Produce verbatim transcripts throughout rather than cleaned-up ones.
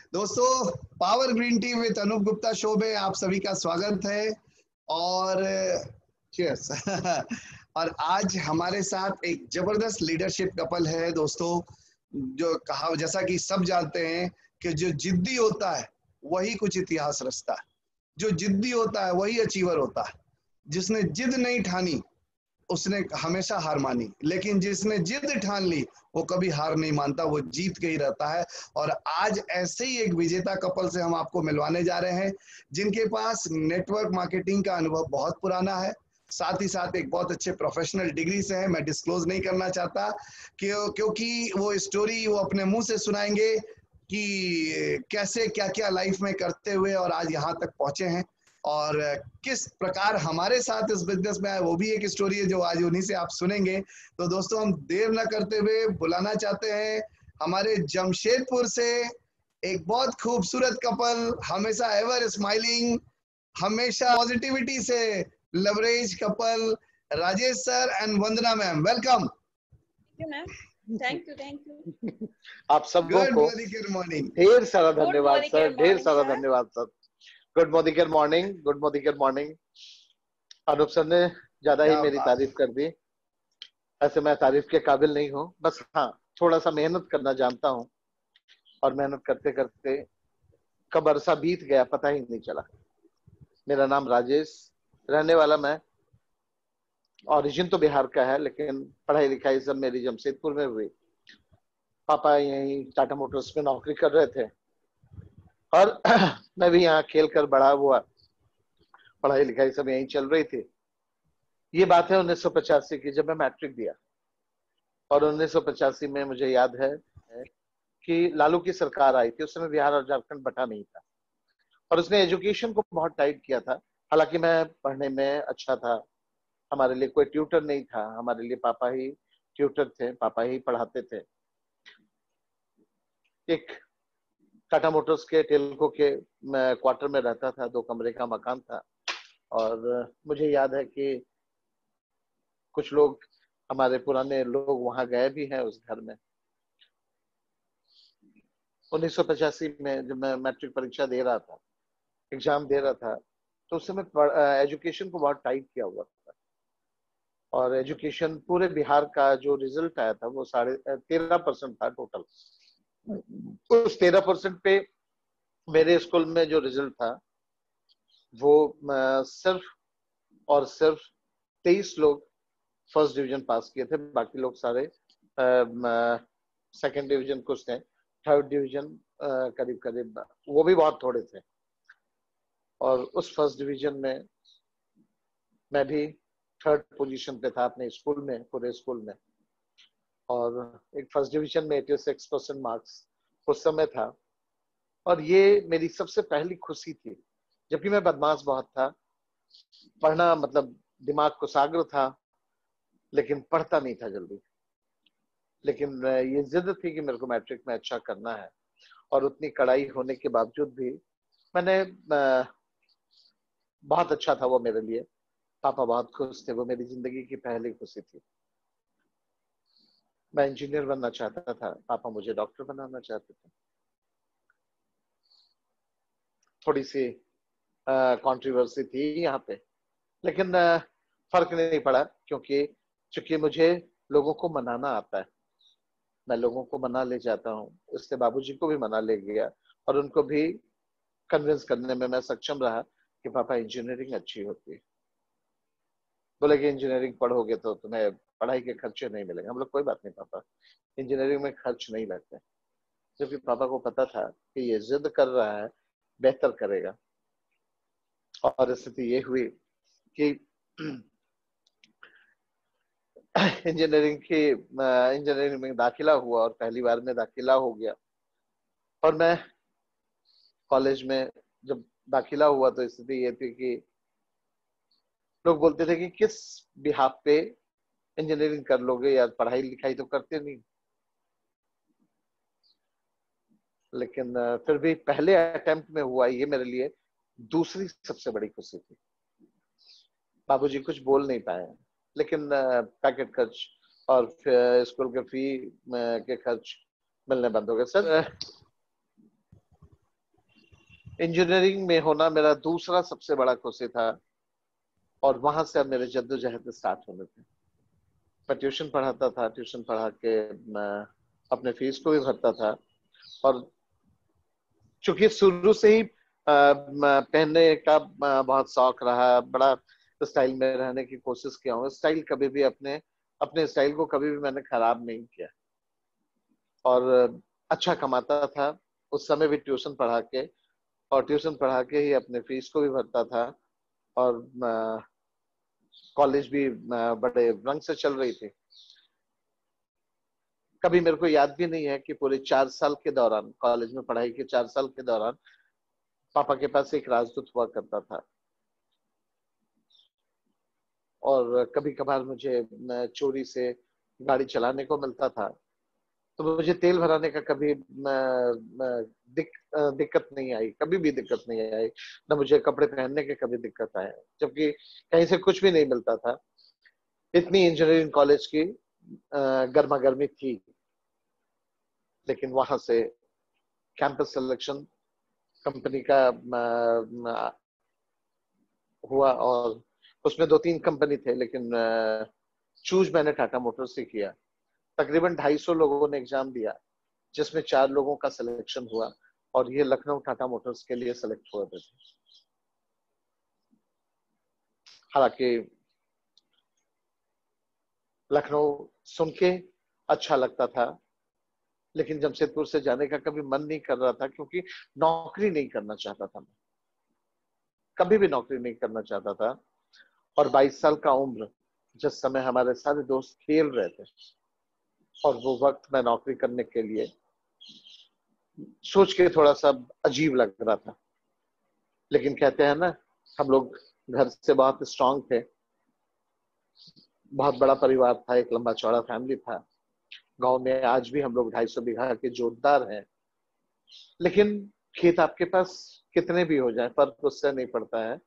दोस्तों, power green tea with Anoop Gupta show में आप सभी का स्वागत है और चीयर्स। और आज हमारे साथ एक जबरदस्त लीडरशिप कपल है दोस्तों, जो कहा जैसा कि सब जानते हैं कि जो जिद्दी होता है वही कुछ इतिहास रचता है, जो जिद्दी होता है वही अचीवर होता है। जिसने जिद नहीं ठानी उसने हमेशा हार मानी, लेकिन जिसने जिद ठान ली वो कभी हार नहीं मानता, वो जीत के ही रहता है। और आज ऐसे ही एक विजेता कपल से हम आपको मिलवाने जा रहे हैं, जिनके पास नेटवर्क मार्केटिंग का अनुभव बहुत पुराना है, साथ ही साथ एक बहुत अच्छे प्रोफेशनल डिग्री से है। मैं डिस्क्लोज नहीं करना चाहता क्यों क्योंकि वो स्टोरी वो अपने मुंह से सुनाएंगे कि कैसे क्या क्या लाइफ में करते हुए और आज यहाँ तक पहुंचे हैं, और किस प्रकार हमारे साथ इस बिजनेस में आए वो भी एक स्टोरी है जो आज उन्हीं से आप सुनेंगे। तो दोस्तों, हम देर न करते हुए बुलाना चाहते हैं हमारे जमशेदपुर से एक बहुत खूबसूरत कपल, हमेशा एवर स्माइलिंग, हमेशा पॉजिटिविटी से लवरेज couple, Rajesh sir and Vandana ma'am. Welcome. Thank you thank you आप सबको गुड मॉर्निंग। ढेर सारा धन्यवाद सर, ढेर सारा धन्यवाद sir. Good morning, good morning, good morning, good morning. Anoop sir ने ज्यादा ही मेरी तारीफ कर दी। ऐसे मैं तारीफ के काबिल नहीं हूँ, बस हाँ थोड़ा सा मेहनत करना जानता हूँ, और मेहनत करते करते कब अरसा बीत गया पता ही नहीं चला। मेरा नाम राजेश, रहने वाला मैं, ओरिजिन तो बिहार का है, लेकिन पढ़ाई लिखाई सब मेरी जमशेदपुर में हुई। पापा यहीं टाटा मोटर्स में नौकरी कर रहे थे और मैं भी यहाँ खेल कर बड़ा हुआ, पढ़ाई लिखाई सब यहीं चल रही थी। ये बात है उन्नीस सौ पचासी की, जब मैं मैट्रिक दिया। और उन्नीस सौ पचासी में मुझे याद है कि लालू की सरकार आई थी, उस समय बिहार और झारखंड बटा नहीं था, और उसने एजुकेशन को बहुत टाइट किया था। हालांकि मैं पढ़ने में अच्छा था, हमारे लिए कोई ट्यूटर नहीं था, हमारे लिए पापा ही ट्यूटर थे, पापा ही पढ़ाते थे। एक टाटा मोटर्स के टेल्को के क्वार्टर में रहता था, दो कमरे का मकान था। और मुझे याद है कि कुछ लोग, हमारे पुराने लोग वहां गए भी हैं उस घर में। उन्नीस सौ पचासी में जब मैं मैट्रिक परीक्षा दे रहा था, एग्जाम दे रहा था, तो उस समय एजुकेशन को बहुत टाइट किया हुआ था। और एजुकेशन पूरे बिहार का जो रिजल्ट आया था वो साढ़े तेरह परसेंट था टोटल। उस तेरह परसेंट पे मेरे स्कूल में जो रिजल्ट था वो सिर्फ और सिर्फ तेईस लोग फर्स्ट डिवीजन पास किए थे, बाकी लोग सारे सेकंड डिवीजन, कुछ थे थर्ड डिवीजन, करीब करीब वो भी बहुत थोड़े थे। और उस फर्स्ट डिवीजन में मैं भी थर्ड पोजीशन पे था अपने स्कूल में, पूरे स्कूल में। और एक फर्स्ट डिवीजन में छियासी परसेंट मार्क्स उस समय था, और ये मेरी सबसे पहली खुशी थी। जबकि मैं बदमाश बहुत था, पढ़ना मतलब दिमाग कुशाग्र था, लेकिन पढ़ता नहीं था जल्दी। लेकिन ये जिद थी कि मेरे को मैट्रिक में अच्छा करना है, और उतनी कड़ाई होने के बावजूद भी मैंने, बहुत अच्छा था वो मेरे लिए। पापा बहुत खुश थे, वो मेरी जिंदगी की पहली खुशी थी। मैं इंजीनियर बनना चाहता था, पापा मुझे डॉक्टर बनाना चाहते थे। थोड़ी सी कंट्रोवर्सी थी यहाँ पे, लेकिन आ, फर्क नहीं पड़ा, क्योंकि चूंकि मुझे लोगों को मनाना आता है, मैं लोगों को मना ले जाता हूँ। इसलिए बाबूजी को भी मना ले गया, और उनको भी कन्विंस करने में मैं सक्षम रहा कि पापा इंजीनियरिंग अच्छी होती है। बोले कि इंजीनियरिंग पढ़ोगे तो तुम्हें पढ़ाई के खर्चे नहीं मिलेंगे। हम लोग कोई बात नहीं पापा, इंजीनियरिंग में खर्च नहीं लगते। जबकि पापा को पता था कि ये जिद कर रहा है, बेहतर करेगा। और स्थिति ये हुई कि इंजीनियरिंग की इंजीनियरिंग में दाखिला हुआ, और पहली बार में दाखिला हो गया। और मैं कॉलेज में जब दाखिला हुआ तो स्थिति ये थी कि लोग बोलते थे कि किस बिहाफ पे इंजीनियरिंग कर लोगे यार, पढ़ाई लिखाई तो करते नहीं। लेकिन फिर भी पहले अटेम्प्ट में हुआ, ये मेरे लिए दूसरी सबसे बड़ी खुशी थी। बाबूजी कुछ बोल नहीं पाए, लेकिन पैकेट खर्च और स्कूल के फी के खर्च मिलने बंद हो गए। सर इंजीनियरिंग में होना मेरा दूसरा सबसे बड़ा खुशी था, और वहां से अब मेरे जद्दोजहद स्टार्ट होने थे। मैं ट्यूशन पढ़ाता था, ट्यूशन पढ़ा के मैं अपने फीस को भी भरता था, और चूंकि शुरू से ही पहनने का बहुत शौक रहा, बड़ा स्टाइल में रहने की कोशिश किया हूँ। स्टाइल कभी भी अपने अपने स्टाइल को कभी भी मैंने खराब नहीं किया, और अच्छा कमाता था उस समय भी ट्यूशन पढ़ा के, और ट्यूशन पढ़ा के ही अपने फीस को भी भरता था, और कॉलेज भी बड़े रंग से चल रही थी। कभी मेरे को याद भी नहीं है कि पूरे चार साल के दौरान, कॉलेज में पढ़ाई के चार साल के दौरान, पापा के पास एक राजदूत हुआ करता था, और कभी कभार मुझे चोरी से गाड़ी चलाने को मिलता था, तो मुझे तेल भराने का कभी दिक, दिक्कत नहीं आई, कभी भी दिक्कत नहीं आई, ना मुझे कपड़े पहनने के कभी दिक्कत आए, जबकि कहीं से कुछ भी नहीं मिलता था। इतनी इंजीनियरिंग कॉलेज की गर्मा गर्मी थी, लेकिन वहां से कैंपस सिलेक्शन कंपनी का हुआ, और उसमें दो तीन कंपनी थे, लेकिन चूज मैंने टाटा मोटर्स से किया। तकरीबन ढाई सौ लोगों ने एग्जाम दिया, जिसमें चार लोगों का सिलेक्शन हुआ, और ये लखनऊ टाटा मोटर्स के लिए सिलेक्ट हुए थे। हालांकि लखनऊ सुन के अच्छा लगता था, लेकिन जमशेदपुर से जाने का कभी मन नहीं कर रहा था, क्योंकि नौकरी नहीं करना चाहता था मैं, कभी भी नौकरी नहीं करना चाहता था। और बाईस साल का उम्र, जिस समय हमारे सारे दोस्त खेल रहे थे, और वो वक्त मैं नौकरी करने के लिए सोच के थोड़ा सा अजीब लग रहा था। लेकिन कहते हैं ना, हम लोग घर से बहुत स्ट्रांग थे, बहुत बड़ा परिवार था, एक लंबा चौड़ा फैमिली था। गांव में आज भी हम लोग ढाई सौ बीघा के जोतदार हैं, लेकिन खेत आपके पास कितने भी हो जाए, फर्क उससे नहीं पड़ता है।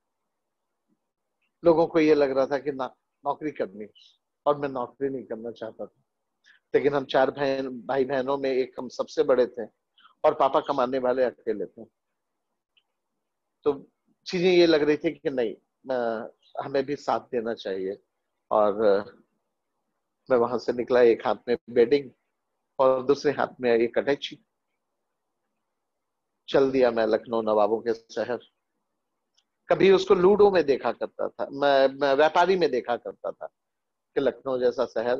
लोगों को ये लग रहा था कि ना नौकरी करनी, और मैं नौकरी नहीं करना चाहता था। लेकिन हम चार बहन भाई बहनों में एक हम सबसे बड़े थे, और पापा कमाने वाले अकेले थे, तो चीजें ये लग रही थी कि नहीं, हमें भी साथ देना चाहिए। और मैं वहां से निकला, एक हाथ में बेडिंग और दूसरे हाथ में एक अटैची। चल दिया मैं लखनऊ नवाबों के शहर। कभी उसको लूडो में देखा करता था, मैं, मैं व्यापारी में देखा करता था कि लखनऊ जैसा शहर।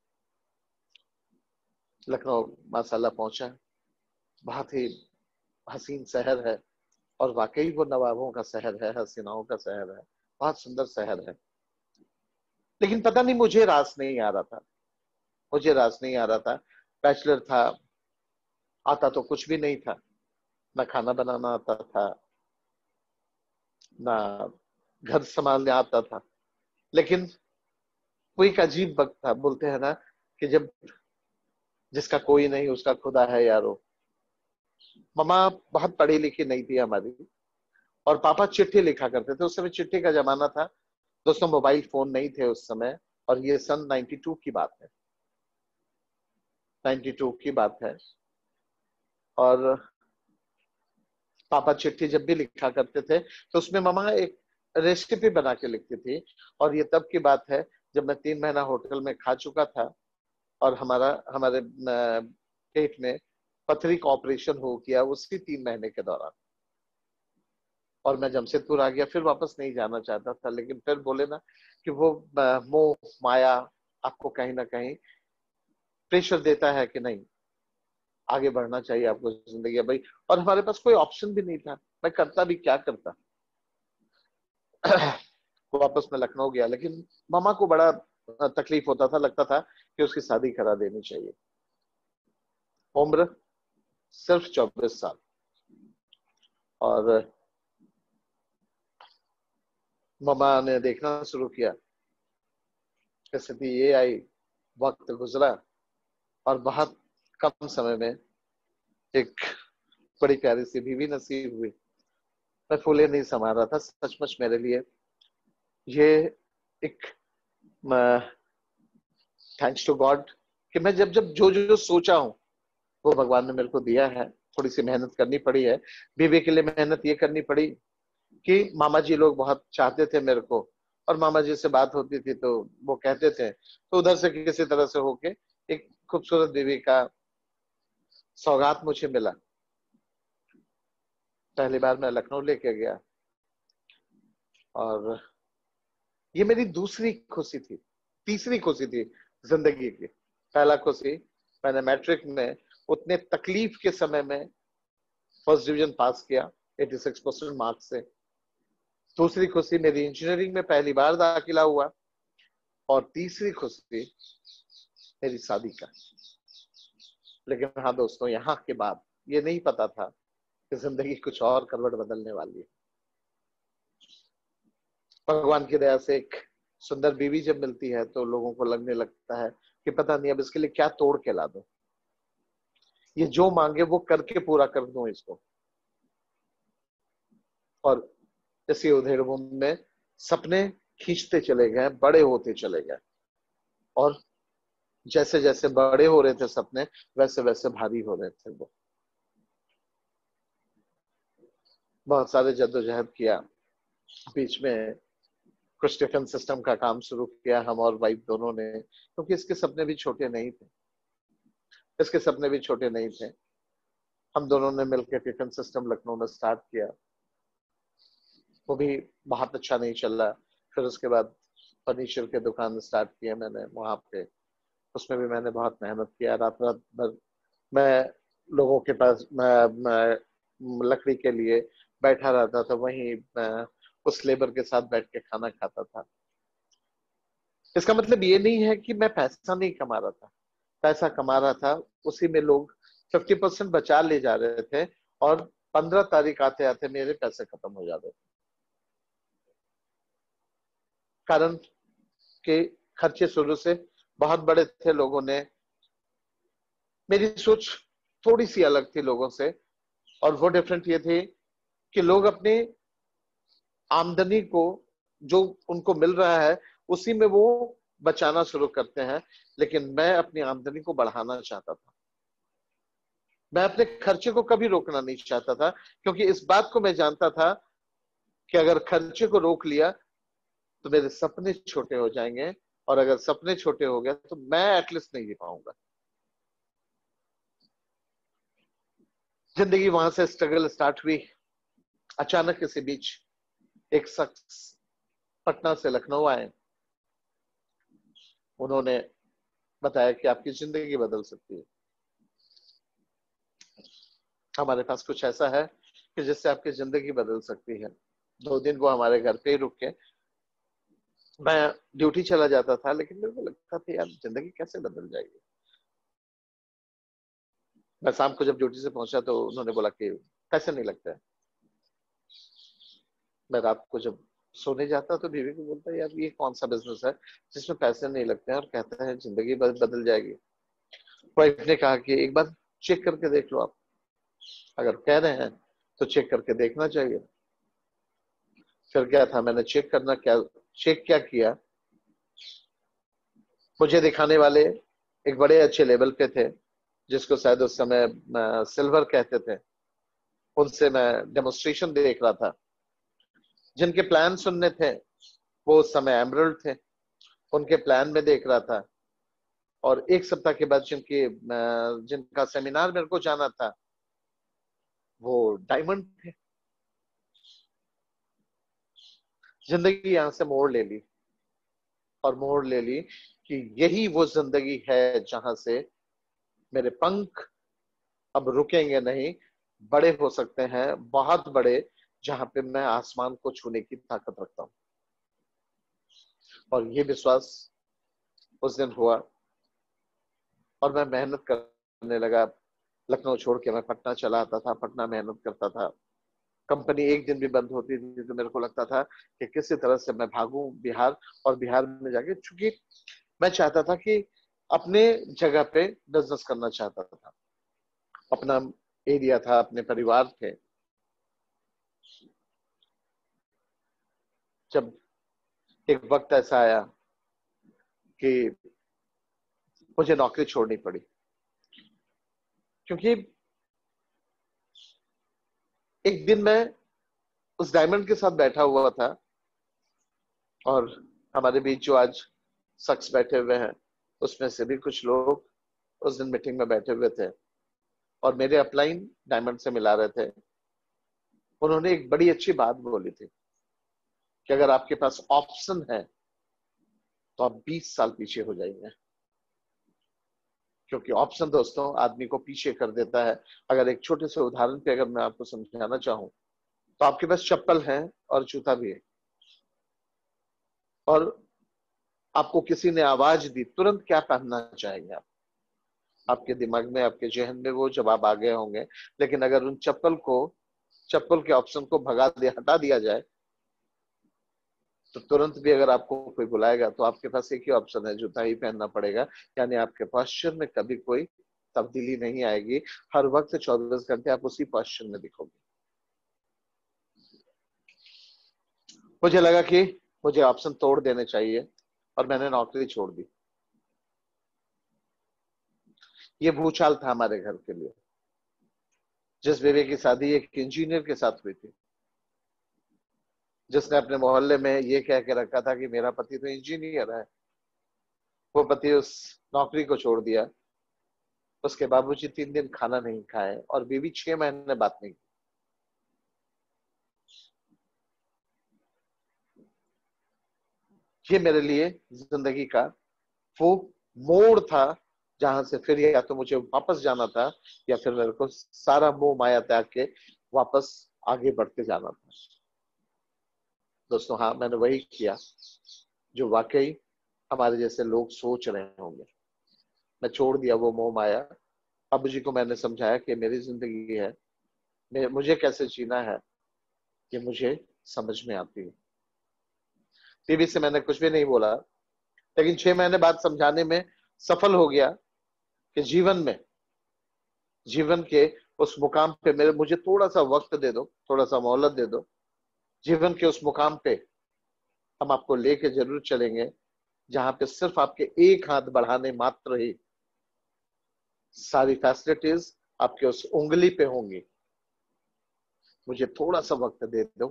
लखनऊ माशाल्लाह पहुंचा, बहुत ही हसीन शहर है, और वाकई वो नवाबों का शहर है, हसीनाओं का शहर है, बहुत सुंदर शहर है। लेकिन पता नहीं मुझे रास नहीं आ रहा था, मुझे रास नहीं आ रहा था। बैचलर था, आता तो कुछ भी नहीं था, ना खाना बनाना आता था, ना घर संभालने आता था। लेकिन वो एक अजीब वक्त था, बोलते हैं ना कि जब जिसका कोई नहीं उसका खुदा है यारो। मम्मा बहुत पढ़ी लिखी नहीं थी हमारी, और पापा चिट्ठी लिखा करते थे। उस समय चिट्ठी का जमाना था दोस्तों, मोबाइल फोन नहीं थे उस समय, और ये सन बानवे की बात है, बानवे की बात है। और पापा चिट्ठी जब भी लिखा करते थे तो उसमें मम्मा एक रेसिपी बना के लिखती थी। और ये तब की बात है जब मैं तीन महीना होटल में खा चुका था, और हमारा हमारे पेट में पथरी का ऑपरेशन हो गया उसी तीन महीने के दौरान। और मैं जमशेदपुर आ गया, फिर वापस नहीं जाना चाहता था, लेकिन फिर बोले ना कि वो मोह माया आपको कहीं ना कहीं प्रेशर देता है कि नहीं, आगे बढ़ना चाहिए आपको जिंदगी भाई। और हमारे पास कोई ऑप्शन भी नहीं था, मैं करता भी क्या करता। वापस मैं लखनऊ गया, लेकिन मामा को बड़ा तकलीफ होता था, लगता था कि उसकी शादी करा देनी चाहिए। उम्र सिर्फ चौबीस साल, और मामा ने देखना शुरू किया, स्थिति ये आई, वक्त गुजरा, और बहुत कम समय में एक बड़ी प्यारी सी बीवी नसीब हुई। मैं फूले नहीं समा रहा था, सचमुच मेरे लिए ये एक थैंक्स टू गॉड कि मैं जब जब जो जो सोचा हूं वो भगवान ने मेरे को दिया है। थोड़ी सी मेहनत करनी पड़ी है। बीवी के लिए मेहनत ये करनी पड़ी कि मामा जी लोग बहुत चाहते थे मेरे को, और मामा जी से बात होती थी तो वो कहते थे, तो उधर से किसी तरह से होके एक खूबसूरत बीवी का सौगात मुझे मिला। पहली बार मैं लखनऊ लेके गया, और ये मेरी दूसरी खुशी थी, तीसरी खुशी थी जिंदगी की। पहला खुशी, मैंने मैट्रिक में उतने तकलीफ के समय में फर्स्ट डिवीजन पास किया छियासी परसेंट मार्क्स से। दूसरी खुशी, मेरी इंजीनियरिंग में पहली बार दाखिला हुआ। और तीसरी खुशी मेरी शादी का। लेकिन हाँ दोस्तों, यहाँ के बाद ये नहीं पता था कि जिंदगी कुछ और करवट बदलने वाली है। भगवान की दया से एक सुंदर बीवी जब मिलती है तो लोगों को लगने लगता है कि पता नहीं अब इसके लिए क्या तोड़ के ला दो, ये जो मांगे वो करके पूरा कर दूं इसको। और इसी उधेड़ बुन में सपने खींचते चले गए, बड़े होते चले गए, और जैसे जैसे बड़े हो रहे थे सपने, वैसे वैसे भारी हो रहे थे वो। बहुत सारे जद्दोजहद किया, बीच में कुछ डिफेंस सिस्टम का काम शुरू किया हम और वाइफ दोनों ने, क्योंकि इसके सपने भी छोटे नहीं थे, इसके सपने भी छोटे नहीं थे। हम दोनों ने मिलकर डिफेंस सिस्टम लखनऊ में स्टार्ट किया, वो भी बहुत अच्छा नहीं चल रहा। फिर उसके बाद फर्नीचर के दुकान स्टार्ट किया मैंने वहां पे, उसमें भी मैंने बहुत मेहनत किया। रात रात भर मैं लोगों के पास मैं, मैं लकड़ी के लिए बैठा रहता था, वहीं मैं उस लेबर के साथ बैठ के खाना खाता था। इसका मतलब ये नहीं है कि मैं पैसा नहीं कमा रहा था, पैसा कमा रहा था। उसी में लोग फिफ्टी परसेंट बचा ले जा रहे थे, और पंद्रह तारीख आते आते मेरे पैसे खत्म हो जाते थे। कारण के खर्चे शुरू से बहुत बड़े थे। लोगों ने, मेरी सोच थोड़ी सी अलग थी लोगों से, और वो डिफरेंट ये थी कि लोग अपनी आमदनी को, जो उनको मिल रहा है उसी में वो बचाना शुरू करते हैं। लेकिन मैं अपनी आमदनी को बढ़ाना चाहता था, मैं अपने खर्चे को कभी रोकना नहीं चाहता था, क्योंकि इस बात को मैं जानता था कि अगर खर्चे को रोक लिया तो मेरे सपने छोटे हो जाएंगे, और अगर सपने छोटे हो गए तो मैं एटलीस्ट नहीं जी पाऊंगा। जिंदगी वहां से स्ट्रगल स्टार्ट हुई। अचानक किसी बीच एक शख्स पटना से लखनऊ आए, उन्होंने बताया कि आपकी जिंदगी बदल सकती है, हमारे पास कुछ ऐसा है कि जिससे आपकी जिंदगी बदल सकती है। दो दिन वो हमारे घर पे ही रुक के, मैं ड्यूटी चला जाता था, लेकिन मेरे को लगता था यार जिंदगी कैसे बदल जाएगी। मैं शाम को जब ड्यूटी से पहुंचा तो उन्होंने बोला कि पैसे नहीं लगते। मैं रात को जब सोने जाता तो बीवी को बोलता यार ये कौन सा बिजनेस है जिसमें पैसे नहीं लगते हैं, और कहता है जिंदगी बदल जाएगी। वाइफ ने कहा कि एक बार चेक करके देख लो, आप अगर कह रहे हैं तो चेक करके देखना चाहिए। फिर क्या था, मैंने चेक करना क्या चेक क्या किया, मुझे दिखाने वाले एक बड़े अच्छे लेवल पे थे, जिसको शायद उस समय सिल्वर कहते थे। उनसे मैं डेमोन्स्ट्रेशन देख रहा था। जिनके प्लान सुनने थे वो उस समय एमरल्ड थे, उनके प्लान में देख रहा था। और एक सप्ताह के बाद जिनके जिनका सेमिनार मेरे को जाना था वो डायमंड थे। जिंदगी यहां से मोड़ ले ली, और मोड़ ले ली कि यही वो जिंदगी है जहां से मेरे पंख अब रुकेंगे नहीं, बड़े हो सकते हैं, बहुत बड़े, जहां पे मैं आसमान को छूने की ताकत रखता हूं। और ये विश्वास उस दिन हुआ, और मैं मेहनत करने लगा। लखनऊ छोड़ के मैं पटना चला आता था, पटना मेहनत करता था। कंपनी एक दिन भी बंद होती थी तो मेरे को लगता था कि किसी तरह से मैं भागूं बिहार, और बिहार में जाके, चूंकि मैं चाहता था कि अपने जगह पे बिजनेस करना चाहता था, अपना एरिया था, अपने परिवार थे। जब एक वक्त ऐसा आया कि मुझे नौकरी छोड़नी पड़ी, क्योंकि एक दिन मैं उस डायमंड के साथ बैठा हुआ था और हमारे बीच जो आज शख्स बैठे हुए हैं उसमें से भी कुछ लोग उस दिन मीटिंग में बैठे हुए थे और मेरे अपलाइन डायमंड से मिला रहे थे। उन्होंने एक बड़ी अच्छी बात बोली थी कि अगर आपके पास ऑप्शन है तो आप बीस साल पीछे हो जाएंगे, क्योंकि ऑप्शन दोस्तों आदमी को पीछे कर देता है। अगर एक छोटे से उदाहरण पे अगर मैं आपको समझाना चाहूं तो आपके पास चप्पल है और जूता भी है और आपको किसी ने आवाज दी, तुरंत क्या पहनना चाहेंगे आप? आपके दिमाग में, आपके जहन में वो जवाब आ गए होंगे। लेकिन अगर उन चप्पल को, चप्पल के ऑप्शन को भगा दिया, हटा दिया जाए, तो तुरंत भी अगर आपको कोई बुलाएगा तो आपके पास एक ही ऑप्शन है, जूता ही पहनना पड़ेगा। यानी आपके पॉस्चर में कभी कोई तब्दीली नहीं आएगी। हर वक्त चौबीस घंटे आप उसी पॉस्चर में दिखोगे। मुझे लगा कि मुझे ऑप्शन तोड़ देने चाहिए और मैंने नौकरी छोड़ दी। ये भूचाल था हमारे घर के लिए। जिस बेबी की शादी एक इंजीनियर के साथ हुई थी, जिसने अपने मोहल्ले में ये कह के रखा था कि मेरा पति तो इंजीनियर है, वो पति उस नौकरी को छोड़ दिया। उसके बाबूजी तीन दिन खाना नहीं खाए और बीवी छह महीने बात नहीं की। ये मेरे लिए जिंदगी का वो मोड़ था जहां से फिर या तो मुझे वापस जाना था या फिर मेरे को सारा मोह माया त्याग के वापस आगे बढ़ते जाना था। दोस्तों हाँ, मैंने वही किया जो वाकई हमारे जैसे लोग सोच रहे होंगे। मैं छोड़ दिया वो मोह माया। बाबू जी को मैंने समझाया कि मेरी जिंदगी है, मुझे कैसे जीना है ये मुझे समझ में आती है। टीवी से मैंने कुछ भी नहीं बोला, लेकिन छह महीने बाद समझाने में सफल हो गया कि जीवन में, जीवन के उस मुकाम पे मेरे मुझे थोड़ा सा वक्त दे दो, थोड़ा सा मोहलत दे दो। जीवन के उस मुकाम पे हम आपको लेके जरूर चलेंगे जहां पे सिर्फ आपके एक हाथ बढ़ाने मात्र ही सारी फैसिलिटीज आपके उस उंगली पे होंगी। मुझे थोड़ा सा वक्त दे दो।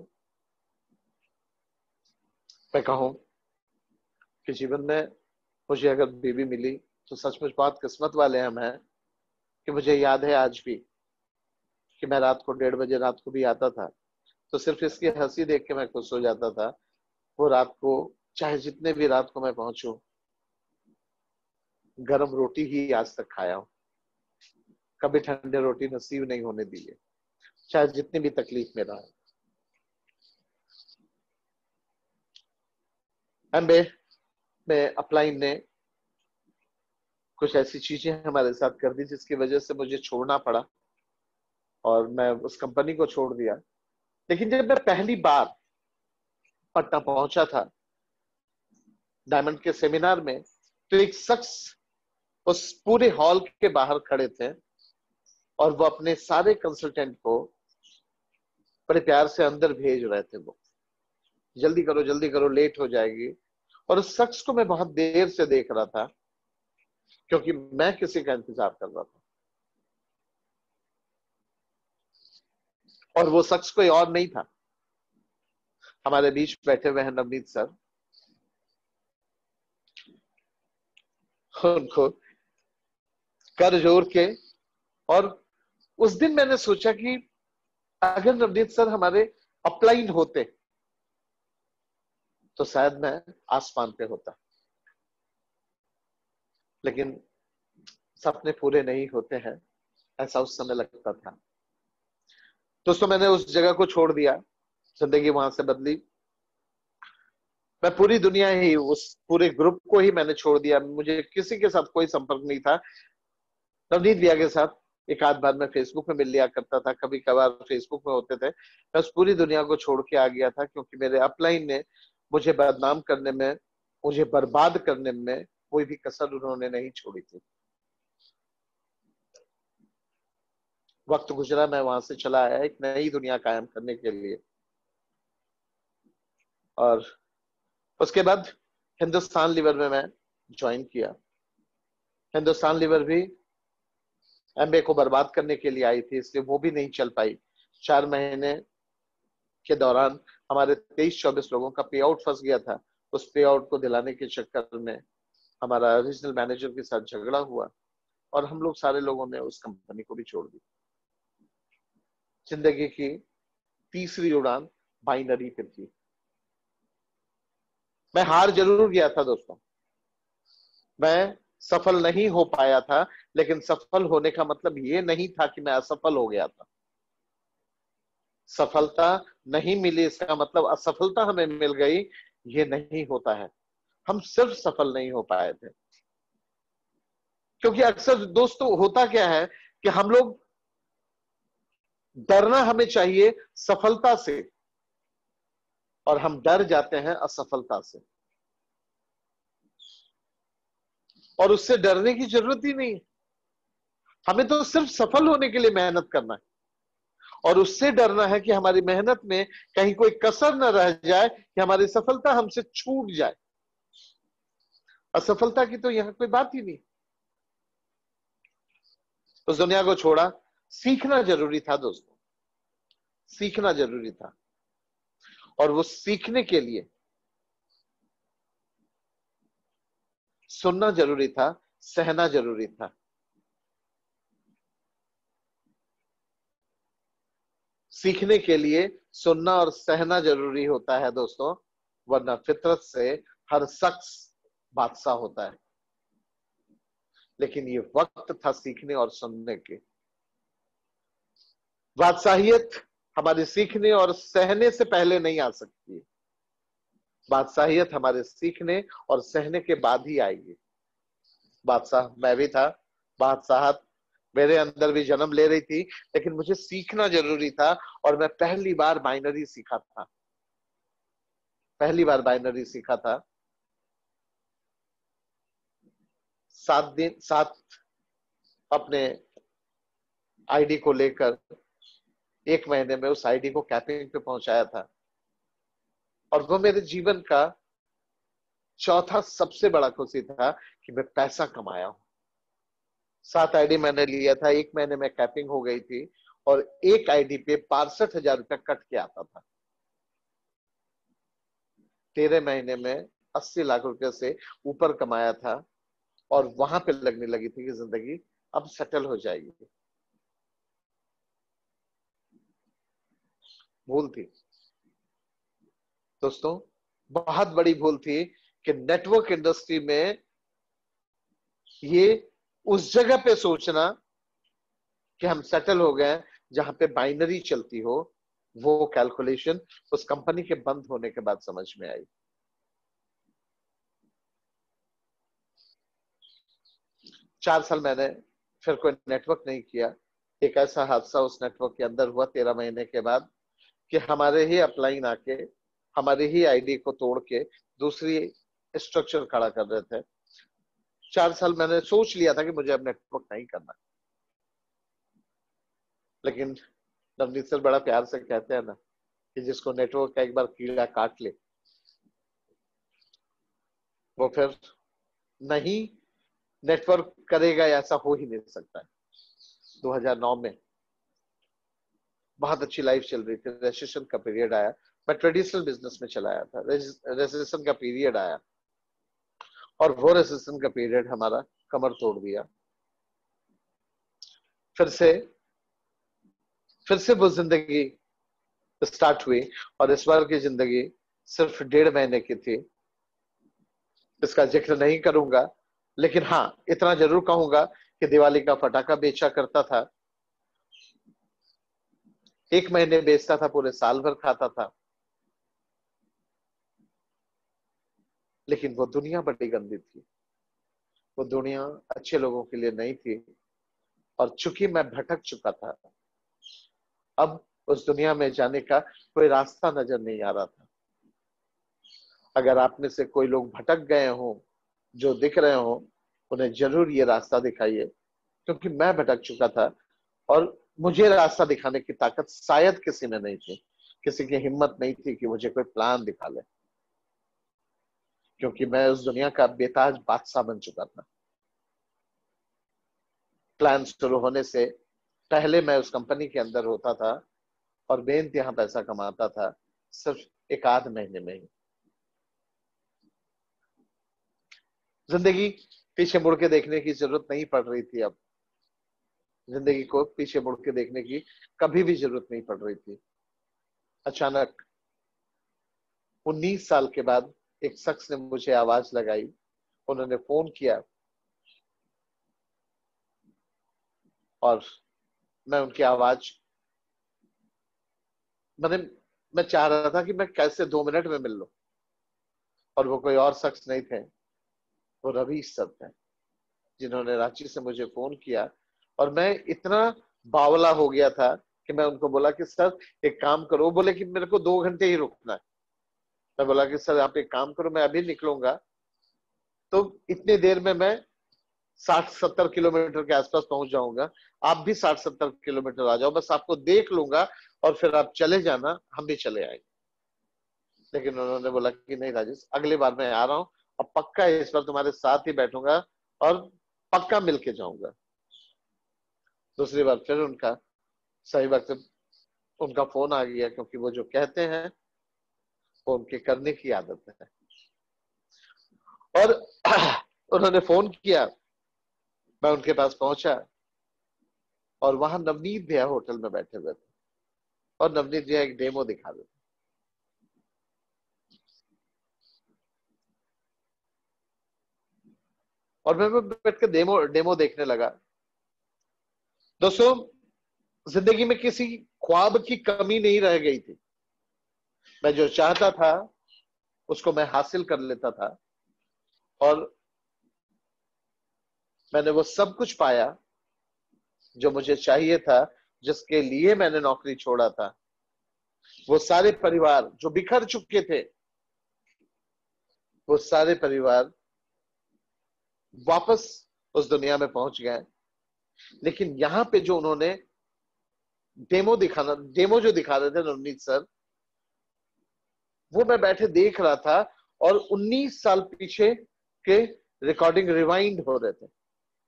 मैं कहूं कि जीवन में मुझे अगर बीवी मिली तो सचमुच बहुत किस्मत वाले हम हैं कि मुझे याद है आज भी कि मैं रात को डेढ़ बजे रात को भी आता था तो सिर्फ इसकी हंसी देख के मैं खुश हो जाता था। वो रात को चाहे जितने भी रात को मैं पहुंचूं, गरम रोटी ही आज तक खाया हूं, कभी ठंडे रोटी नसीब नहीं होने दी है, चाहे जितनी भी तकलीफ में रहा। एमबे में अपलाइन ने कुछ ऐसी चीजें हमारे साथ कर दी जिसकी वजह से मुझे छोड़ना पड़ा और मैं उस कंपनी को छोड़ दिया। लेकिन जब मैं पहली बार पटना पहुंचा था डायमंड के सेमिनार में, तो एक शख्स उस पूरे हॉल के बाहर खड़े थे और वो अपने सारे कंसल्टेंट को बड़े प्यार से अंदर भेज रहे थे। वो जल्दी करो जल्दी करो, लेट हो जाएगी। और उस शख्स को मैं बहुत देर से देख रहा था क्योंकि मैं किसी का इंतजार कर रहा था और वो शख्स कोई और नहीं था, हमारे बीच बैठे हुए हैं नवनीत सर। उनको कर जोर के, और उस दिन मैंने सोचा कि अगर नवनीत सर हमारे अपलाइन होते तो शायद मैं आसमान पे होता। लेकिन सपने पूरे नहीं होते हैं, ऐसा उस समय लगता था। दोस्तों मैंने उस जगह को छोड़ दिया, जिंदगी वहां से बदली। मैं पूरी दुनिया ही, उस पूरे ग्रुप को ही मैंने छोड़ दिया। मुझे किसी के साथ कोई संपर्क नहीं था। नवनीत भैया के साथ एक आध बार मैं फेसबुक में मिल लिया करता था, कभी कभार फेसबुक में होते थे। मैं उस पूरी दुनिया को छोड़ के आ गया था क्योंकि मेरे अपलाइन ने मुझे बदनाम करने में, मुझे बर्बाद करने में कोई भी कसर उन्होंने नहीं छोड़ी थी। वक्त गुजरा, मैं वहां से चला आया एक नई दुनिया कायम करने के लिए। और उसके बाद हिंदुस्तान लीवर में मैं ज्वाइन किया। हिंदुस्तान लीवर भी एमबे को बर्बाद करने के लिए आई थी, इसलिए वो भी नहीं चल पाई। चार महीने के दौरान हमारे तेईस चौबीस लोगों का पे आउट फंस गया था। उस पे आउट को दिलाने के चक्कर में हमारा रीजनल मैनेजर के साथ झगड़ा हुआ और हम लोग सारे लोगों ने उस कंपनी को भी छोड़ दी। जिंदगी की तीसरी उड़ान बाइनरी पे थी। मैं हार जरूर गया था दोस्तों, मैं सफल नहीं हो पाया था, लेकिन सफल होने का मतलब ये नहीं था कि मैं असफल हो गया था। सफलता नहीं मिली इसका मतलब असफलता हमें मिल गई, ये नहीं होता है। हम सिर्फ सफल नहीं हो पाए थे। क्योंकि अक्सर दोस्तों होता क्या है कि हम लोग, डरना हमें चाहिए सफलता से और हम डर जाते हैं असफलता से। और उससे डरने की जरूरत ही नहीं है। हमें तो सिर्फ सफल होने के लिए मेहनत करना है और उससे डरना है कि हमारी मेहनत में कहीं कोई कसर न रह जाए, कि हमारी सफलता हमसे छूट जाए। असफलता की तो यहां कोई बात ही नहीं। उस दुनिया को छोड़ा, सीखना जरूरी था दोस्तों, सीखना जरूरी था। और वो सीखने के लिए सुनना जरूरी था, सहना जरूरी था। सीखने के लिए सुनना और सहना जरूरी होता है दोस्तों, वरना फितरत से हर शख्स बादशाह होता है। लेकिन ये वक्त था सीखने और सुनने के। बादशाहियत हमारे सीखने और सहने से पहले नहीं आ सकती, बादशाहियत हमारे सीखने और सहने के बाद ही आएगी। बादशाह मैं भी था, बादशाहत मेरे अंदर भी जन्म ले रही थी, लेकिन मुझे सीखना जरूरी था। और मैं पहली बार बाइनरी सीखा था, पहली बार बाइनरी सीखा था। सात दिन सात अपने आईडी को लेकर एक महीने में उस आईडी को कैपिंग पे पहुंचाया था। और वो मेरे जीवन का चौथा सबसे बड़ा खुशी था कि मैं पैसा कमाया हूं। सात आईडी मैंने लिया था, एक महीने में कैपिंग हो गई थी और एक आईडी पे बासठ हजार रुपया कट के आता था। तेरह महीने में अस्सी लाख रुपए से ऊपर कमाया था और वहां पे लगने लगी थी कि जिंदगी अब सेटल हो जाएगी। भूल थी दोस्तों, बहुत बड़ी भूल थी कि नेटवर्क इंडस्ट्री में ये उस जगह पे सोचना कि हम सेटल हो गए जहां पे बाइनरी चलती हो। वो कैलकुलेशन उस कंपनी के बंद होने के बाद समझ में आई। चार साल मैंने फिर कोई नेटवर्क नहीं किया। एक ऐसा हादसा उस नेटवर्क के अंदर हुआ तेरह महीने के बाद कि हमारे ही अपलाइन आके हमारे ही आईडी को तोड़ के दूसरी स्ट्रक्चर खड़ा कर रहे थे। चार साल मैंने सोच लिया था कि मुझे अब नेटवर्क नहीं करना, लेकिन नवनीत सर बड़ा प्यार से कहते हैं ना कि जिसको नेटवर्क का एक बार कीड़ा काट ले वो फिर नहीं नेटवर्क करेगा, ऐसा हो ही नहीं सकता है। दो हज़ार नौ में बहुत अच्छी लाइफ चल रही थी, रेसेशन का पीरियड आया। मैं ट्रेडिशनल बिजनेस में चला आया था, रेसेशन का पीरियड आया और वो रेसेशन का पीरियड हमारा कमर तोड़ दिया। फिर से फिर से वो जिंदगी स्टार्ट हुई और इस बार की जिंदगी सिर्फ डेढ़ महीने की थी। इसका जिक्र नहीं करूंगा, लेकिन हाँ इतना जरूर कहूंगा कि दिवाली का पटाखा बेचा करता था, एक महीने बेचता था, पूरे साल भर खाता था। लेकिन वो दुनिया बड़ी गंदी थी, वो दुनिया अच्छे लोगों के लिए नहीं थी। और चूंकि मैं भटक चुका था, अब उस दुनिया में जाने का कोई रास्ता नजर नहीं आ रहा था। अगर आप में से कोई लोग भटक गए हो, जो दिख रहे हो, उन्हें जरूर ये रास्ता दिखाइए, क्योंकि मैं भटक चुका था और मुझे रास्ता दिखाने की ताकत शायद किसी में नहीं थी, किसी की हिम्मत नहीं थी कि मुझे कोई प्लान दिखा ले, क्योंकि मैं उस दुनिया का बेताज बादशाह बन चुका था। प्लान शुरू होने से पहले मैं उस कंपनी के अंदर होता था और बेइंतहा पैसा कमाता था सिर्फ एक आध महीने में ही। जिंदगी पीछे मुड़ के देखने की जरूरत नहीं पड़ रही थी। अब जिंदगी को पीछे मुड़ के देखने की कभी भी जरूरत नहीं पड़ रही थी। अचानक उन्नीस साल के बाद एक शख्स ने मुझे आवाज लगाई, उन्होंने फोन किया और मैं उनकी आवाज, मैंने मैं चाह रहा था कि मैं कैसे दो मिनट में मिल लूं, और वो कोई और शख्स नहीं थे, वो रवीश सर थे, जिन्होंने रांची से मुझे फोन किया। और मैं इतना बावला हो गया था कि मैं उनको बोला कि सर एक काम करो। बोले कि मेरे को दो घंटे ही रुकना है। मैं बोला कि सर आप एक काम करो, मैं अभी निकलूंगा, तो इतनी देर में मैं साठ सत्तर किलोमीटर के आसपास पहुंच जाऊंगा, आप भी साठ सत्तर किलोमीटर आ जाओ, बस आपको देख लूंगा और फिर आप चले जाना, हम भी चले आएंगे। लेकिन उन्होंने बोला कि नहीं राजेश, अगली बार मैं आ रहा हूँ और पक्का इस बार तुम्हारे साथ ही बैठूंगा और पक्का मिलके जाऊंगा। दूसरी बार फिर उनका सही वक्त उनका फोन आ गया, क्योंकि वो जो कहते हैं वो उनके करने की आदत है। और उन्होंने फोन किया, मैं उनके पास पहुंचा और वहां नवनीत भैया होटल में बैठे हुए थे और नवनीत भैया एक डेमो दिखा रहे थे। और मैं बैठ के डेमो डेमो देखने लगा। दोस्तों, जिंदगी में किसी ख्वाब की कमी नहीं रह गई थी। मैं जो चाहता था उसको मैं हासिल कर लेता था और मैंने वो सब कुछ पाया जो मुझे चाहिए था, जिसके लिए मैंने नौकरी छोड़ा था। वो सारे परिवार जो बिखर चुके थे, वो सारे परिवार वापस उस दुनिया में पहुंच गए। लेकिन यहां पे जो उन्होंने डेमो दिखाना डेमो जो दिखा रहे थे नवनीत सर, वो मैं बैठे देख रहा था और उन्नीस साल पीछे के रिकॉर्डिंग रिवाइंड हो रहे थे।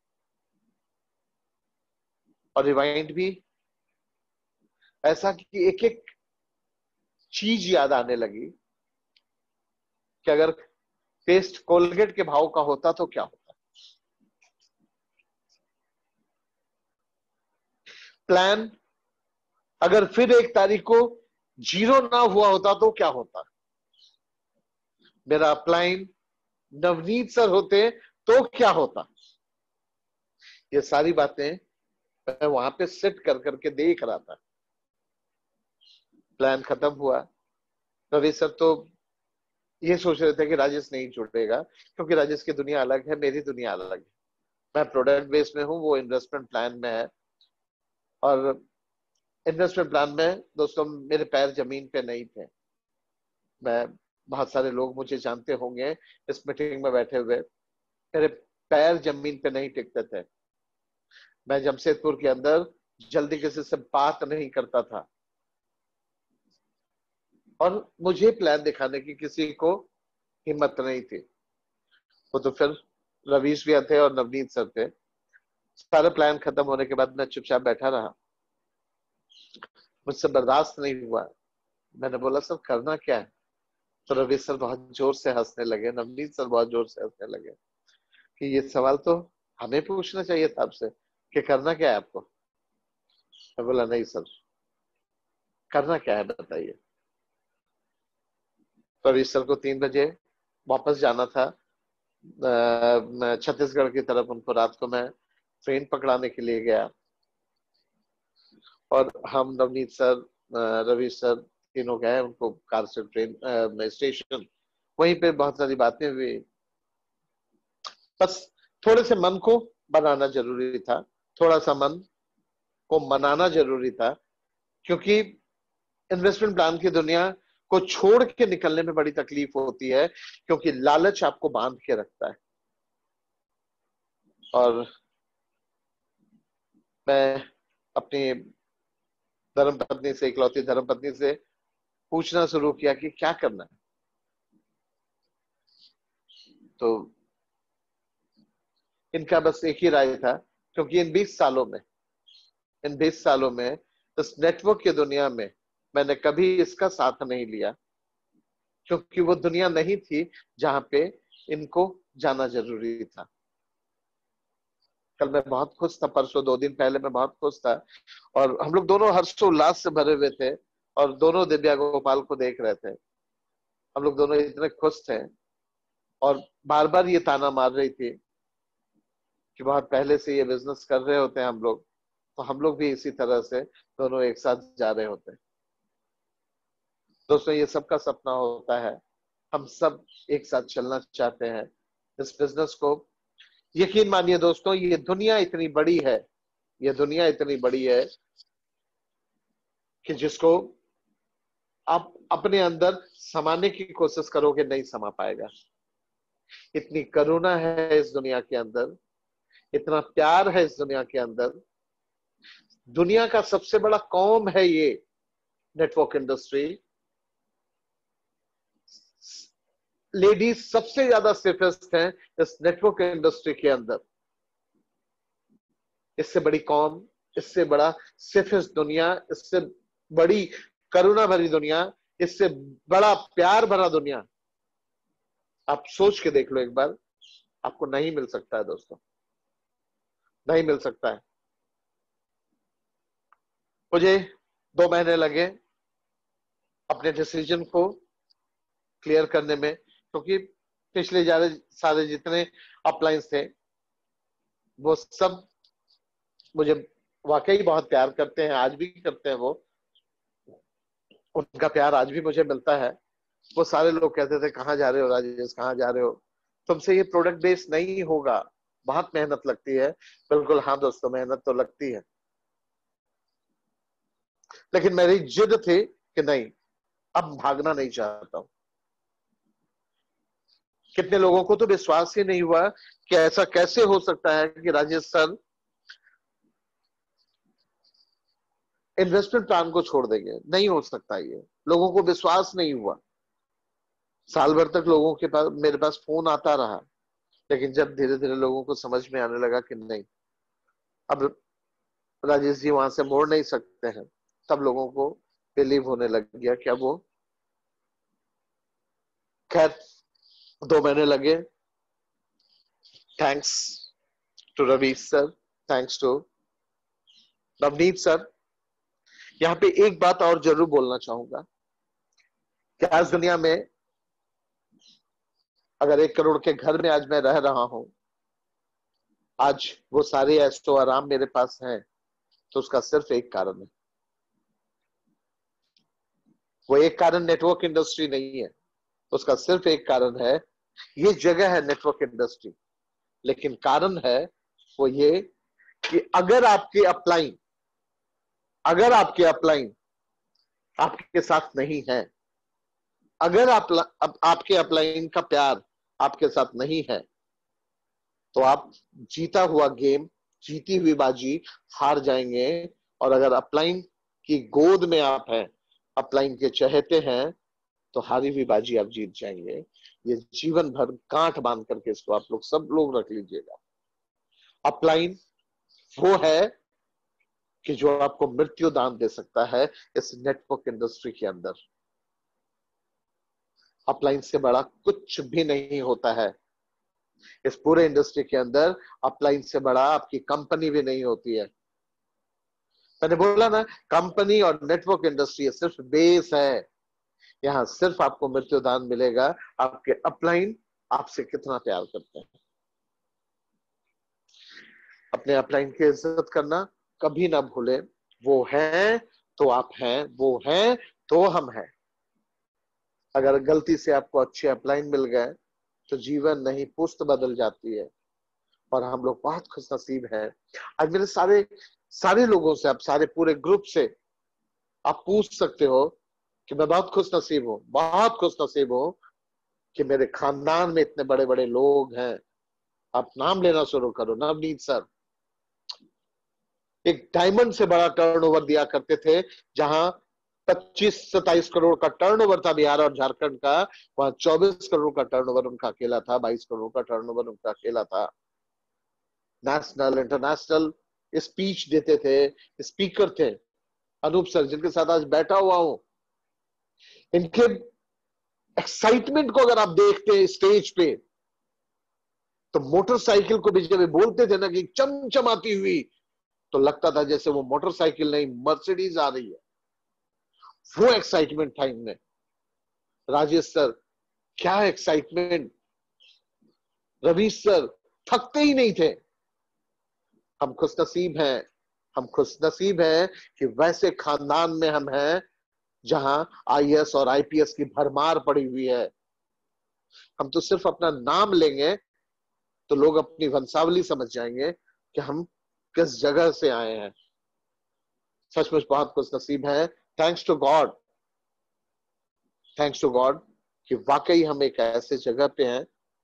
और रिवाइंड भी ऐसा कि एक एक चीज याद आने लगी कि अगर पेस्ट कोलगेट के भाव का होता तो क्या होता, प्लान अगर फिर एक तारीख को जीरो ना हुआ होता तो क्या होता, मेरा अपलाइन नवनीत सर होते तो क्या होता। ये सारी बातें मैं वहां पे सेट कर करके देख रहा था। प्लान खत्म हुआ। रवि सर तो ये सोच रहे थे कि राजेश नहीं जुड़ेगा, क्योंकि राजेश की दुनिया अलग है, मेरी दुनिया अलग है। मैं प्रोडक्ट बेस में हूं, वो इन्वेस्टमेंट प्लान में है। और इन्वेस्टमेंट प्लान में दोस्तों मेरे पैर जमीन पे नहीं थे। मैं बहुत सारे लोग मुझे जानते होंगे इस मीटिंग में बैठे हुए, मेरे पैर जमीन पे नहीं टिकते थे। मैं जमशेदपुर के अंदर जल्दी किसी से बात नहीं करता था और मुझे प्लान दिखाने की किसी को हिम्मत नहीं थी। वो तो फिर रवीश भैया थे और नवनीत सर थे। सारा प्लान खत्म होने के बाद मैं चुपचाप बैठा रहा, मुझसे बर्दाश्त नहीं हुआ। मैंने बोला सर करना क्या है? तो रवीश सर बहुत जोर से हंसने लगे, नवनीत सर बहुत जोर से हंसने लगे कि ये सवाल तो हमें पूछना चाहिए था आपसे कि करना क्या है आपको। मैं बोला नहीं सर, करना क्या है बताइए। रवीश सर को तीन बजे वापस जाना था छत्तीसगढ़ की तरफ। उनको रात को मैं ट्रेन पकड़ाने के लिए गया और हम नवनीत सर, रवीश सर तीनों गए उनको कार से ट्रेन स्टेशन। वहीं पे बहुत सारी बातें हुई। बस थोड़े से मन को बनाना जरूरी था, थोड़ा सा मन को मनाना जरूरी था, क्योंकि इन्वेस्टमेंट प्लान की दुनिया को छोड़ के निकलने में बड़ी तकलीफ होती है, क्योंकि लालच आपको बांध के रखता है। और मैं अपनी धर्मपत्नी से, इकलौती धर्मपत्नी से पूछना शुरू किया कि क्या करना है। तो इनका बस एक ही राय था, क्योंकि इन बीस सालों में इन बीस सालों में इस नेटवर्क की दुनिया में मैंने कभी इसका साथ नहीं लिया, क्योंकि वो दुनिया नहीं थी जहां पे इनको जाना जरूरी था। कल मैं बहुत खुश था, परसों दो दिन पहले मैं बहुत खुश था, और हम लोग दोनों हर्षोल्लास से भरे हुए थे और दोनों दिव्या गोपाल को देख रहे थे। हम लोग दोनों इतने खुश थे और बार बार ये ताना मार रही थी कि बहुत पहले से ये बिजनेस कर रहे होते हैं हम लोग, तो हम लोग भी इसी तरह से दोनों एक साथ जा रहे होते। दोस्तों, ये सबका सपना होता है, हम सब एक साथ चलना चाहते हैं इस बिजनेस को। यकीन मानिए दोस्तों, ये दुनिया इतनी बड़ी है, ये दुनिया इतनी बड़ी है कि जिसको आप अपने अंदर समाने की कोशिश करोगे नहीं समा पाएगा। इतनी करुणा है इस दुनिया के अंदर, इतना प्यार है इस दुनिया के अंदर। दुनिया का सबसे बड़ा कौम है ये नेटवर्क इंडस्ट्री। लेडीज सबसे ज्यादा सेफेस्ट हैं इस नेटवर्क इंडस्ट्री के अंदर। इससे बड़ी कौम, इससे बड़ा सेफेस्ट दुनिया, इससे बड़ी करुणा भरी दुनिया, इससे बड़ा प्यार भरा दुनिया आप सोच के देख लो एक बार, आपको नहीं मिल सकता है दोस्तों, नहीं मिल सकता है। मुझे दो महीने लगे अपने डिसीजन को क्लियर करने में, क्योंकि पिछले सारे सारे जितने अपलाइंस थे वो सब मुझे वाकई बहुत प्यार करते हैं, आज भी करते हैं। वो उनका प्यार आज भी मुझे मिलता है। वो सारे लोग कहते थे कहाँ जा रहे हो राजेश, कहाँ जा रहे हो, तुमसे ये प्रोडक्ट बेस नहीं होगा, बहुत मेहनत लगती है। बिल्कुल हाँ दोस्तों, मेहनत तो लगती है, लेकिन मेरी जिद थी कि नहीं, अब भागना नहीं चाहता हूं। कितने लोगों को तो विश्वास ही नहीं हुआ कि ऐसा कैसे हो सकता है कि राजेश सर इन्वेस्टमेंट प्लान को छोड़ देंगे। नहीं हो सकता, ये लोगों को विश्वास नहीं हुआ। साल भर तक लोगों के पास मेरे पास फोन आता रहा, लेकिन जब धीरे धीरे लोगों को समझ में आने लगा कि नहीं, अब राजेश जी वहां से मोड़ नहीं सकते हैं, तब लोगों को बिलीव होने लग गया कि अब वो। खैर दो महीने लगे। Thanks to Ravi sir, thanks to Navneet sir. यहाँ पे एक बात और जरूर बोलना चाहूंगा कि आज दुनिया में अगर एक करोड़ के घर में आज मैं रह रहा हूं, आज वो सारे ऐशो आराम मेरे पास हैं, तो उसका सिर्फ एक कारण है। वो एक कारण नेटवर्क इंडस्ट्री नहीं है, उसका सिर्फ एक कारण है, ये जगह है नेटवर्क इंडस्ट्री। लेकिन कारण है वो ये कि अगर आपके अपलाइन अगर आपके अपलाइन आपके साथ नहीं है, अगर आप, आप आपके अपलाइन का प्यार आपके साथ नहीं है, तो आप जीता हुआ गेम, जीती हुई बाजी हार जाएंगे। और अगर अपलाइन की गोद में आप हैं, अपलाइन के चहेते हैं, तो हारी हुई बाजी आप जीत जाएंगे। ये जीवन भर गांठ बांध करके इसको आप लोग सब लोग रख लीजिएगा। अपलाइन वो है कि जो आपको मृत्यु दान दे सकता है इस नेटवर्क इंडस्ट्री के अंदर। अपलाइन से बड़ा कुछ भी नहीं होता है इस पूरे इंडस्ट्री के अंदर। अपलाइन से बड़ा आपकी कंपनी भी नहीं होती है। मैंने बोला ना, कंपनी और नेटवर्क इंडस्ट्री सिर्फ बेस है। यहाँ सिर्फ आपको मृत्यु दान मिलेगा आपके अपलाइन आपसे कितना प्यार करते हैं। अपने अपलाइन की इज्जत करना कभी ना भूले। वो है तो आप हैं, वो हैं तो हम हैं। अगर गलती से आपको अच्छे अपलाइन मिल गए तो जीवन नहीं पुश्त बदल जाती है। और हम लोग बहुत खुश नसीब हैं। आज मेरे सारे सारे लोगों से, आप सारे पूरे ग्रुप से आप पूछ सकते हो कि मैं बहुत खुश नसीब हूँ, बहुत खुश नसीब हूँ कि मेरे खानदान में इतने बड़े बड़े लोग हैं। आप नाम लेना शुरू करो। नवनीत सर एक डायमंड से बड़ा टर्नओवर दिया करते थे, जहां पच्चीस सत्ताईस करोड़ का टर्नओवर था बिहार और झारखंड का, वहां चौबीस करोड़ का टर्नओवर उनका अकेला था, बाईस करोड़ का टर्नओवर उनका अकेला था। नेशनल इंटरनेशनल स्पीच देते थे, स्पीकर थे। अनूप सर जिनके साथ आज बैठा हुआ हूं, इनके एक्साइटमेंट को अगर आप देखते हैं स्टेज पे, तो मोटरसाइकिल को भी जब बोलते थे ना कि चमचमाती हुई, तो लगता था जैसे वो मोटरसाइकिल नहीं मर्सिडीज आ रही है। वो एक्साइटमेंट था इनमें। राजेश सर क्या एक्साइटमेंट, रवीश सर थकते ही नहीं थे। हम खुशनसीब हैं, हम खुशनसीब हैं कि वैसे खानदान में हम हैं जहां आईएएस और आईपीएस की भरमार पड़ी हुई है। हम तो सिर्फ अपना नाम लेंगे तो लोग अपनी वंशावली समझ जाएंगे कि हम किस जगह से आए हैं। सचमुच बहुत खुशनसीब है। Thanks to God, thanks to God कि वाकई हम एक ऐसे जगह पे हैं।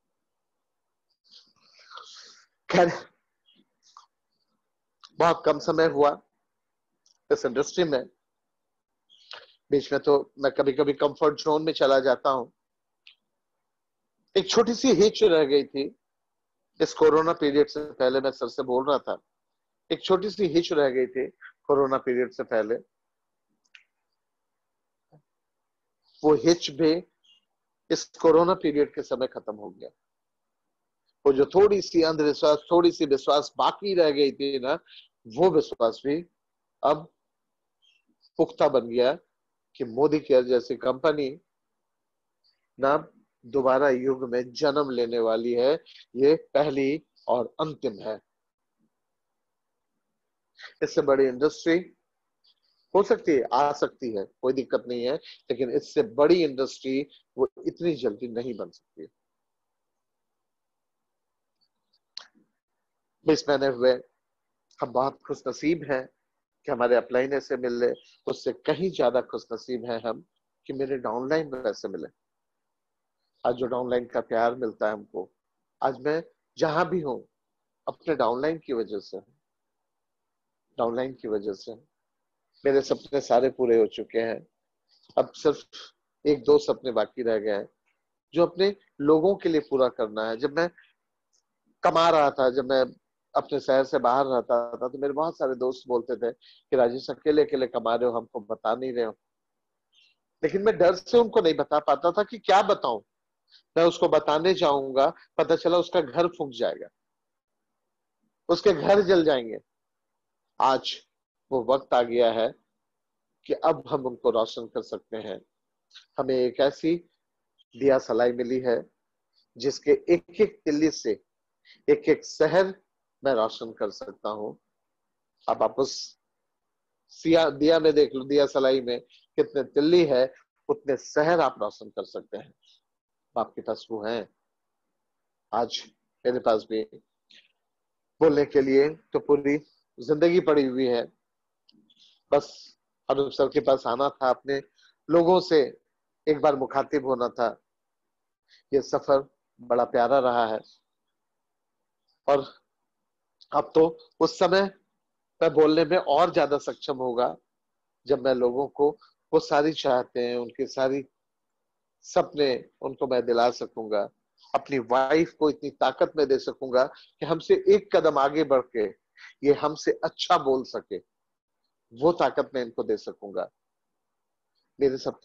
खैर बहुत कम समय हुआ इस इंडस्ट्री में, बीच में तो मैं कभी कभी कंफर्ट जोन में चला जाता हूं। एक छोटी सी हिच रह गई थी इस कोरोना पीरियड से पहले, मैं सर से बोल रहा था, एक छोटी सी हिच रह गई थी कोरोना पीरियड से पहले। वो हिच भी इस कोरोना पीरियड के समय खत्म हो गया। वो जो थोड़ी सी अंधविश्वास, थोड़ी सी विश्वास बाकी रह गई थी ना, वो विश्वास भी अब पुख्ता बन गया कि मोदी केयर जैसी कंपनी ना दोबारा युग में जन्म लेने वाली है। ये पहली और अंतिम है। इससे बड़ी इंडस्ट्री हो सकती है, आ सकती है, कोई दिक्कत नहीं है, लेकिन इससे बड़ी इंडस्ट्री वो इतनी जल्दी नहीं बन सकती है। बीस महीने हुए, हम बहुत खुशनसीब हैं कि हमारे अपलाइन ऐसे मिले। उससे कहीं ज्यादा खुशनसीब हैं हम कि मेरे डाउनलाइन में ऐसे मिले। आज जो डाउनलाइन का प्यार मिलता है हमको, आज मैं जहां भी हूं अपने डाउनलाइन की वजह से, डाउनलाइन की वजह से मेरे सपने सारे पूरे हो चुके हैं। अब सिर्फ एक दो सपने बाकी रह गए हैं जो अपने लोगों के लिए पूरा करना है। जब मैं कमा रहा था, जब मैं अपने शहर से बाहर रहता था, तो मेरे बहुत सारे दोस्त बोलते थे कि राजेश अकेले अकेले कमा रहे हो, हमको बता नहीं रहे हो। लेकिन मैं डर से उनको नहीं बता पाता था कि क्या बताऊं। मैं उसको बताने जाऊंगा, पता चला उसका घर फूंक जाएगा, उसके घर जल जाएंगे। आज वो वक्त आ गया है कि अब हम उनको रोशन कर सकते हैं। हमें एक ऐसी दिया सलाई मिली है जिसके एक एक तिल्ली से एक एक शहर मैं रोशन कर सकता हूं। अब आप उस सिया दिया में देख लो, दिया सलाई में कितने तिल्ली है, उतने शहर आप रोशन कर सकते हैं। आपके पास वो है। आज मेरे पास भी बोलने के लिए तो पूरी जिंदगी पड़ी हुई है। बस अनूप सर के पास आना था, अपने लोगों से एक बार मुखातिब होना था। ये सफर बड़ा प्यारा रहा है। और अब तो उस समय मैं बोलने में और ज्यादा सक्षम होगा जब मैं लोगों को वो सारी चाहते हैं, उनकी सारी सपने उनको मैं दिला सकूंगा। अपनी वाइफ को इतनी ताकत में दे सकूंगा कि हमसे एक कदम आगे बढ़ के ये हमसे अच्छा बोल सके। वो ताकत मैं इनको दे सकूंगा। मेरे सब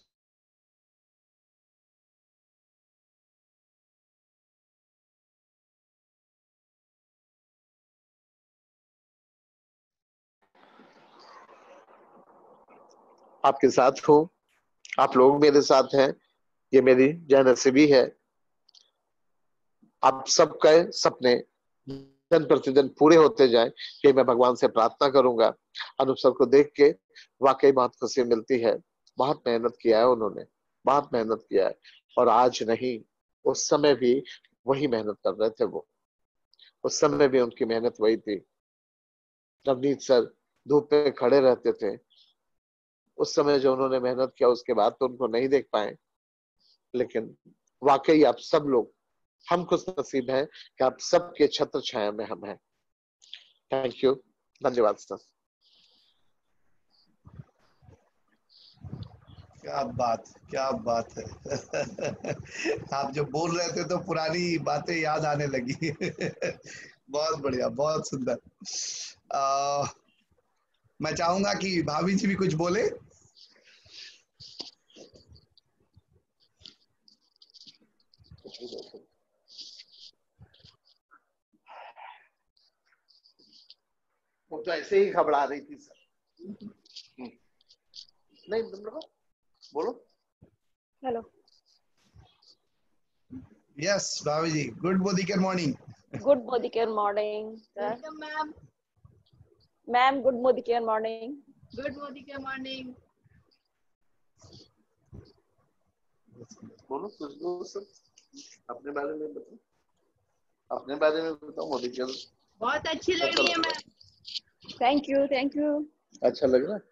आपके साथ हूं, आप लोग मेरे साथ हैं, ये मेरी जानसीबी है। आप सबके सपने दिन प्रतिदिन पूरे होते जाएं, कि मैं भगवान से प्रार्थना करूंगा। अनूप सर को देख के वाकई बहुत खुशी मिलती है। बहुत मेहनत किया है उन्होंने, बहुत मेहनत किया है। और आज नहीं, उस समय भी वही मेहनत कर रहे थे वो, उस समय भी उनकी मेहनत वही थी। नवनीत सर धूप में खड़े रहते थे, उस समय जो उन्होंने मेहनत किया उसके बाद तो उनको नहीं देख पाए। लेकिन वाकई आप सब लोग, हम खुश नसीब हैं कि आप सबके छत्र छाया में हम हैं। थैंक यू, धन्यवाद सर। क्या बात, क्या बात है। आप जो बोल रहे थे तो पुरानी बातें याद आने लगी। बहुत बढ़िया, बहुत सुंदर। आ, मैं चाहूंगा कि भाभी जी भी कुछ बोले। वो तो ऐसे ही घबरा रही थी सर। नहीं बोलो बोलो। हेलो। यस भाभी जी, good Modi morning. Good Modi morning sir. Ma'am ma'am good Modi morning. Good Modi morning. बोलो कुछ बोलो सर, अपने बारे में बताओ, अपने बारे में बताओ। मोदी जी बहुत अच्छी लग रही है ma'am. Thank you thank you. अच्छा लग रहा है।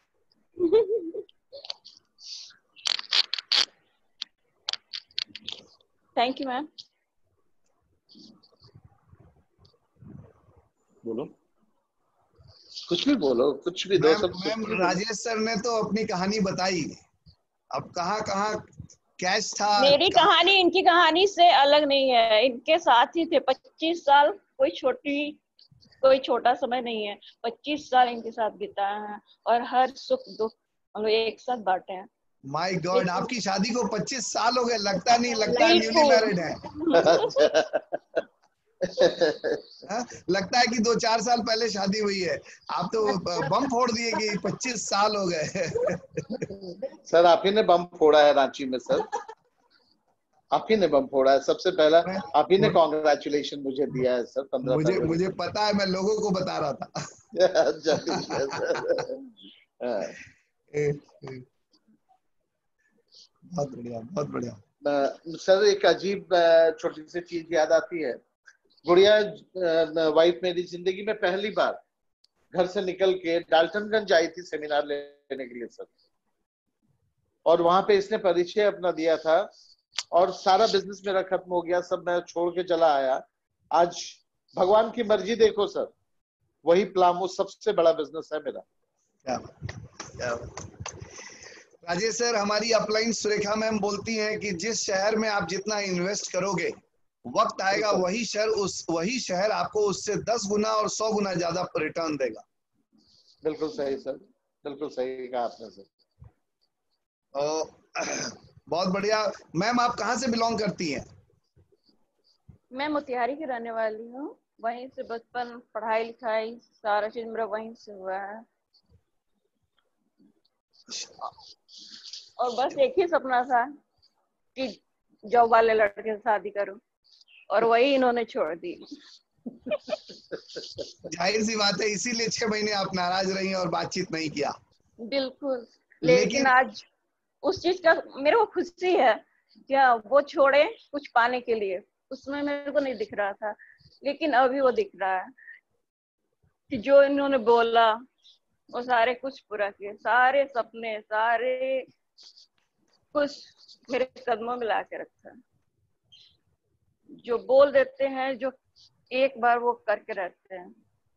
Thank you ma'am. बोलो कुछ भी बोलो, कुछ भी दो मैम सब। मैम राजेश सर ने तो अपनी कहानी बताई, अब कहाँ कहाँ कैच था। मेरी कहाँ... कहानी इनकी कहानी से अलग नहीं है। इनके साथ ही थे पच्चीस साल। कोई छोटी कोई छोटा समय नहीं है। पच्चीस साल इनके साथ बिताए हैं और हर सुख दुख हम लोग एक साथ बांटे हैं। माय गॉड, आपकी शादी को पच्चीस साल हो गए, लगता नहीं, लगता है न्यूली बिल्कुल। मैरिड है। हाँ? लगता है कि दो चार साल पहले शादी हुई है। आप तो बम फोड़ दिए कि पच्चीस साल हो गए। सर आप ही ने बम फोड़ा है रांची में सर, आप ही ने बम फोड़ा है सबसे पहला, आप ही ने कॉन्ग्रेचुलेशन मुझे दिया है सर। पंद्रह मुझे मुझे पता है, मैं लोगों को बता रहा था। बहुत बढ़िया बहुत बढ़िया। सर एक अजीब छोटी सी चीज याद आती है। गुड़िया वाइफ मेरी जिंदगी में पहली बार घर से निकल के डाल्टनगंज आई थी सेमिनार लेने के लिए सर, और वहां पे इसने परिचय अपना दिया था और सारा बिजनेस मेरा खत्म हो गया, सब मैं छोड़ के चला आया। आज भगवान की मर्जी देखो सर, वही प्लामो सबसे बड़ा बिजनेस है मेरा। क्या क्या राजेश सर, हमारी अपलाइन सुरेखा मैम बोलती हैं कि जिस शहर में आप जितना इन्वेस्ट करोगे, वक्त आएगा वही शहर उस वही शहर आपको उससे दस गुना और सौ गुना ज्यादा रिटर्न देगा। बिल्कुल सही सर, बिल्कुल सही कहा आपने सर। ओ, बहुत बढ़िया। मैम आप कहाँ से बिलोंग करती हैं? मैं मोतिहारी की रहने वाली हूँ। वहीं से बचपन पढ़ाई लिखाई सारा चीज मेरा वहीं से हुआ है। और बस एक ही सपना था कि जॉब वाले लड़के से शादी करूं, और वही इन्होंने छोड़ दी। जाहिर सी बात है, इसीलिए छह महीने आप नाराज रही और बातचीत नहीं किया। बिल्कुल। लेकिन, लेकिन आज उस चीज का मेरे को खुशी है क्या वो छोड़े कुछ पाने के लिए। उसमें मेरे को नहीं दिख रहा था, लेकिन अभी वो दिख रहा है कि जो इन्होंने बोला वो सारे कुछ पूरा किए। सारे सपने सारे कुछ मेरे कदमों में ला के रखा। जो बोल देते हैं, जो एक बार वो करके रहते हैं।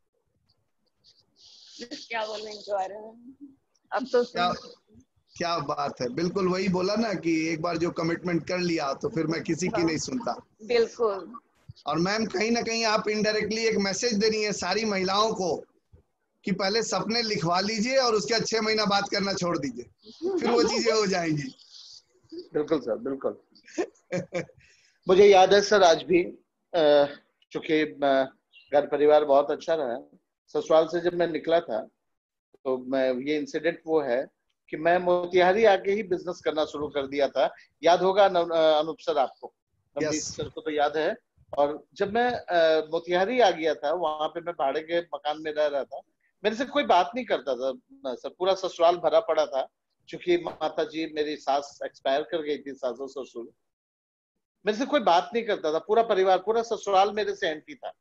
क्या बोलने इनके बारे में, अब तो क्या क्या बात है, बिल्कुल वही बोला ना कि एक बार जो कमिटमेंट कर लिया तो फिर मैं किसी की नहीं सुनता। बिल्कुल। और मैम कहीं ना कहीं आप इनडायरेक्टली एक मैसेज दे रही है सारी महिलाओं को कि पहले सपने लिखवा लीजिए और उसके बाद छह महीना बात करना छोड़ दीजिए, फिर वो चीजें हो जाएंगी। बिल्कुल सर बिल्कुल। मुझे याद है सर आज भी, चूंकि घर परिवार बहुत अच्छा रहा, ससुराल से जब मैं निकला था तो मैं ये इंसिडेंट वो है कि मैं मोतिहारी आके ही बिजनेस करना शुरू कर दिया था। याद होगा अनूप सर आपको, नवनीत yes. सर को तो याद है। और जब मैं मोतिहारी आ गया था, वहां पे मैं भाड़े के मकान में रह रहा था, मेरे से कोई बात नहीं करता था सर। पूरा ससुराल भरा पड़ा था, क्योंकि माता जी मेरी सास एक्सपायर कर गई थी, सासू ससुर। मेरे से कोई बात नहीं करता था, पूरा परिवार पूरा ससुराल मेरे से एंटी था।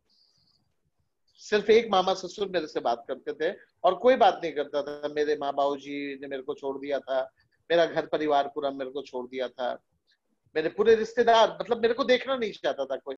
सिर्फ एक मामा ससुर मेरे से बात करते थे और कोई बात नहीं करता था। मेरे माँ बाबू जी ने मेरे को छोड़ दिया था, मेरा घर परिवार पूरा मेरे को छोड़ दिया था, मेरे पूरे रिश्तेदार, मतलब मेरे को देखना नहीं चाहता था कोई।